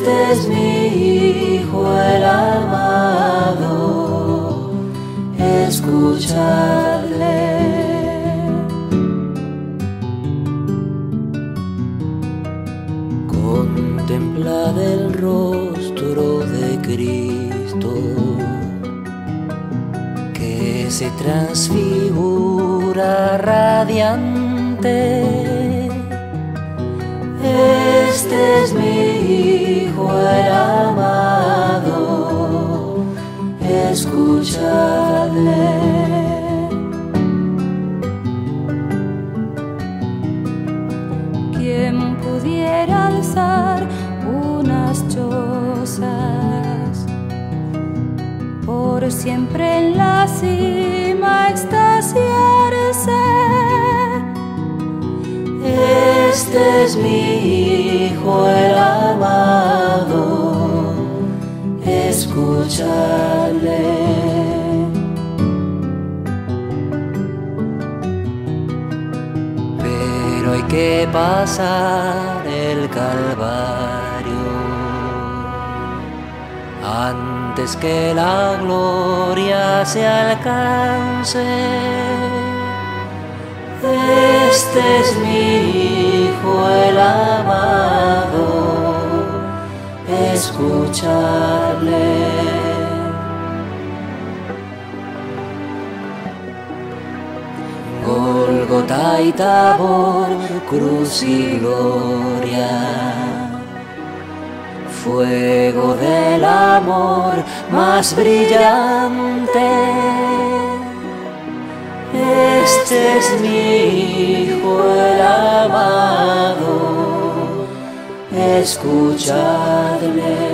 Este es mi Hijo el amado, escuchadle. Contemplad el rostro de Cristo, que se transfigura radiante. Este es mi Hijo el amado, escuchadle. ¿Quién pudiera alzar unas chozas, por siempre en la cima extasiarse? Este es mi Hijo el amado, escuchadle. Pero hay que pasar el Calvario antes que la gloria se alcance. Este es mi Hijo el amado, escuchadle. Gólgota y Tabor, cruz y gloria, fuego del amor más brillante. Este es mi Hijo el amado, escuchadle.